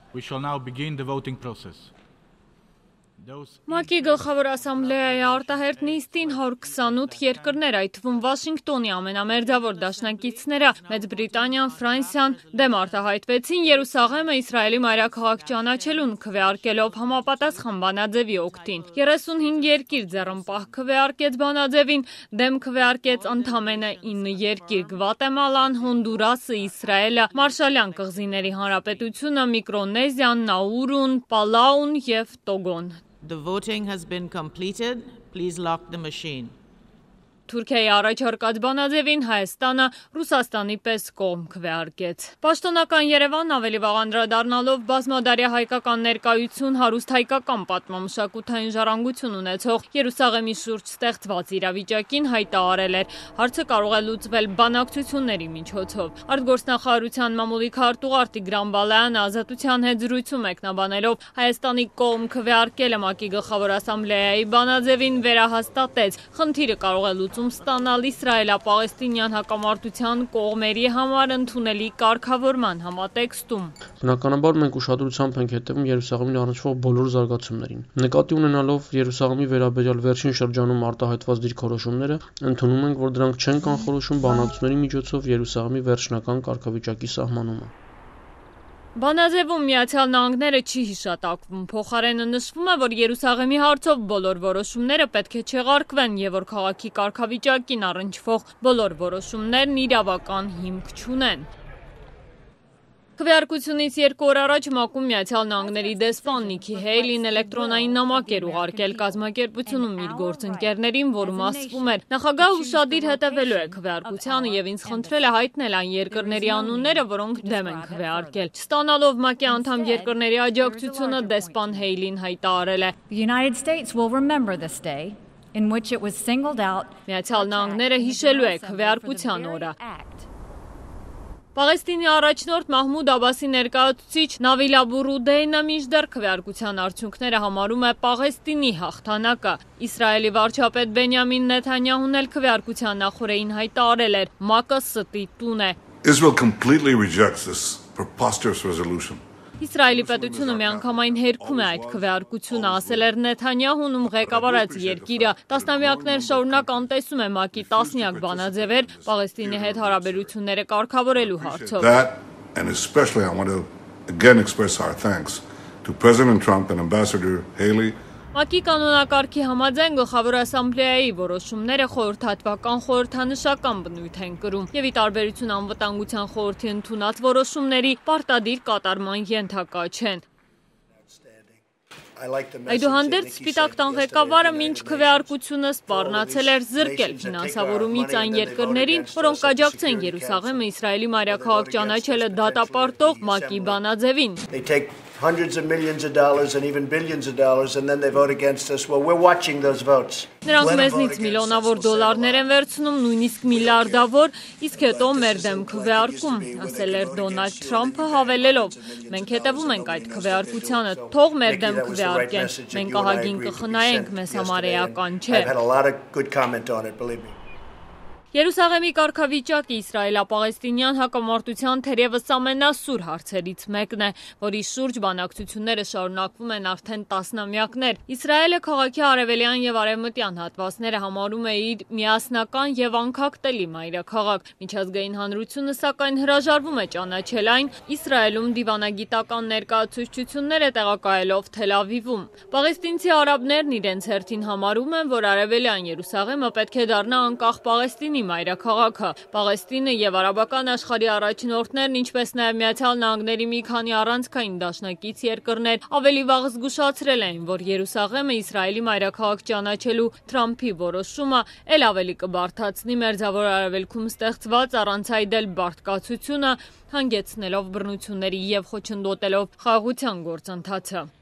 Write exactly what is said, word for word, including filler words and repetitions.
We shall now begin the voting process. ՄԱԿ-ի գլխավոր ասամբլեայի արտահերթ նիստին հարյուր քսանութ երկրներ, այդ թվում Վաշինգտոնի ամենամերձավոր դաշնակիցները Մեծ Բրիտանիան, Ֆրանսիան դեմ արտահայտվեցին Երուսաղեմը Իսրայելի մայրաքաղաք ճանաչելուն, քվեարկելով համապատասխան բանաձևի օգտին։ երեսունհինգ երկիր ձեռնպահ քվեարկեց բանաձևին, դեմ քվեարկեց ընդամենը ինը երկիր՝ Գվատեմալան, Հոնդուրասը, Իսրայելը, Մարշալյան կղզիների հանրապետությունը, Միկրոնեզիան, Նաուրուն, Պալաուն և Տոգոն։ The voting has been completed. Please lock the machine. Թուրքիայի առաջարկած բանաձևին Հայաստանը Ռուսաստանի պես կողմ քվեարկեց։ Պաշտոնական Երևանն ավելի վաղ անդրադառնալով բազմադարյա հայկական ներկայություն, հարուստ հայկական պատմամշակութային ժառանգություն ունեցող Երուսաղեմի շուրջ ստեղծված իրավիճակին հայտարարել էր, հարցը կարող է լուծվել բանակցությունների միջոցով։ Արտգործնախարարության մամուլի քարտուղար Տիգրան Բալայանը Ազատության հետ զրույցում մեկնաբանելով Հայաստանի կողմ քվեարկելը ՄԱԿ-ի գլխավոր ասամբլեայի բանաձևին վերահաստատեց, խնդիրը կարող է լուծում ստանալ իսրայելա-պաղեստինյան հակամարտության կողմերի համար ընդունելի կարգավորման համատեքստում։ Բնականաբար մենք ուշադրությամբ ենք հետևում Երուսաղեմին առնչվող բոլոր զարգացումներին։ Նկատի ունենալով Երուսաղեմի վերաբերյալ վերջին շրջանում արտահայտված դիրքորոշումները, ընդունում ենք, որ դրանք չեն կանխորոշում բանակցությունների միջոցով Երուսաղեմի վերջնական կարգավիճակի սահմանումը։ Բանաձևում Միացյալ Նահանգները չի հիշատակվում, փոխարենը նշվում է, որ Երուսաղեմի հարցով բոլոր որոշումները պետք է չեղարկվեն և որ քաղաքի կարգավիճակին առնչվող բոլոր որոշումներն իրավական հիմք չունեն։ Քվեարկությունից երկու օր առաջ ՄԱԿ-ում Միացյալ Նահանգների դեսպան Նիքի Հեյլին էլեկտրոնային նամակ էր ուղարկել կազմակերպությունում իր գործընկերներին, որում ասվում էր. նախագահը ուշադիր հետևելու է քվեարկությանը և ինձ խնդրել է հայտնել այն երկրների անունները, որոնք դեմ են քվեարկել։ Չստանալով ՄԱԿ-ի անդամ երկրների աջակցությունը, դեսպան Հեյլին հայտարարել է. Միացյալ Նահանգները հիշելու է քվեարկության օրը։ Պաղեստինի առաջնորդ Մահմուդ Աբասի ներկայացուցիչ Նավիլա Բուրուդեյնը մինչդեռ քվեարկության արդյունքները համարում է Պաղեստինի հաղթանակը։ Իսրայելի վարչապետ Բենյամին Նեթանյահուն էլ քվեարկության նախօրեին հայտարարել էր. ՄԱԿ-ը ստի տուն է։ Israel completely rejects this preposterous resolution. Իսրայելի պետությունը միանգամայն հերքում է այդ քվեարկությունը, ասել էր Նեթանյահուն, ում ղեկավարած երկիրը տասնամյակներ շարունակ անտեսում է ՄԱԿ-ի տասնյակ բանաձևեր Պաղեստինի հետ հարաբերությունները կարգավորելու հարցով։ That, and especially I want to again express our thanks to President Trump and Ambassador Haley. ՄԱԿ-ի կանոնակարգի համաձայն գլխավոր ասամբլեայի որոշումները խորհրդատվական խորհրդանշական բնույթ են կրում և ի տարբերություն անվտանգության խորհրդի ընդունած որոշումների պարտադիր կատարման ենթակա չեն։ Այդուհանդերձ Սպիտակ տան ղեկավարը մինչ քվեարկությունը սպառնացել էր զրկել ֆինանսավորումից այն երկրներին, որոնք կաջակցեն Երուսաղեմը Իսրայելի մայրաքաղաք ճանաչելը դատապարտող ՄԱԿ-ի բանաձևին։ Hundreds of millions of dollars and even billions of dollars, and then they vote against us. Well, we're watching those votes. Նրանք մեզնից միլիոնավոր դոլարներ են վերցնում, նույնիսկ միլիարդավոր, իսկ հետո մեր դեմ քվեարկում, ասել էր Դոնալդ Թրամփը հավելելով. մենք հետևում ենք այդ քվեարկությանը, թող մեր դեմ քվեարկեն, մենք ահագին կխնայենք, մեզ համար էական չէ։ I've had a lot of good comment on it, believe me. Երուսաղեմի կարգավիճակը իսրայելա-պաղեստինյան հակամարտության թերևս ամենասուր հարցերից մեկն է, որի շուրջ բանակցությունները շարունակվում են արդեն տասնամյակներ։ Իսրայելը քաղաքի արևելյան և արևմտյան հատվածները համարում է իր միասնական և անկախտելի մայրաքաղաք։ Միջազգային հանրությունը սակայն հրաժարվում է ճանաչել այն, Իսրայելում դիվանագիտական ներկայացուցչություններ է տեղակայելով Թել Ավիվում։ Պաղեստինցի արաբներն իրենց հերթին համարում են, որ արևելյան Երուսաղեմը պետք է դառնա անկախ Պաղեստինի մայրաքաղաքը։ Պաղեստինը և արաբական աշխարհի առաջնորդներն, ինչպես նաև Միացյալ Նահանգների մի քանի առանցքային դաշնակից երկրներ ավելի վաղ զգուշացրել էին, որ Երուսաղեմը Իսրայելի մայրաքաղաք ճանաչելու Թրամփի որոշումը էլ ավելի կբարդացնի Մերձավոր Արևելքում ստեղծված առանց այդել բարդկացությունը, հանգեցնելով բռնությունների և խոչընդոտելով խաղաղության գործընթացը։